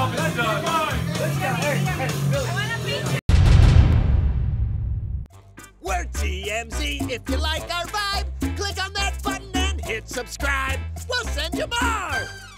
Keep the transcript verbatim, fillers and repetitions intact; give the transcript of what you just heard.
Let's go. Let's go. Hey, hey, Billy. We're T M Z. If you like our vibe, click on that button and hit subscribe. We'll send you more.